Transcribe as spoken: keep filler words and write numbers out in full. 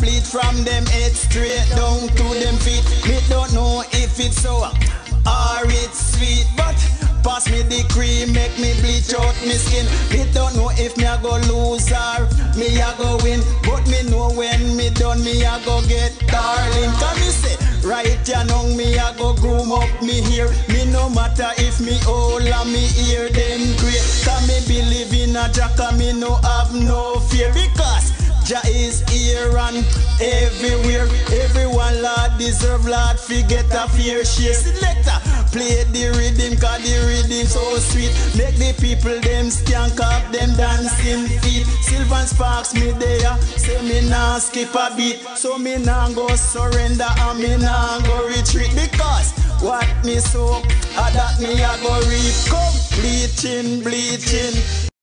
bleed from them head straight down to them feet. Me don't know if it's sour or it's sweet, but pass me the cream, make me bleach out me skin. Me don't know if me a go lose or me a go win, but me know when me done me a go get darling. Can me say right ya now me a go groom up me here. Me no matter if me old or me hear them great. Can me believe in a Jah, can me no have no fear, because Jah is here and everywhere. Everyone Lord deserve, Lord forget a fair share. Selector, play the rhythm, cause the rhythm so sweet. Make the people them skank up them dancing feet. Sylvan Sparks me there, say me nah skip a beat. So me nah go surrender and me nah go retreat, because what me sow, ah that me a go reap. Come bleaching, bleaching.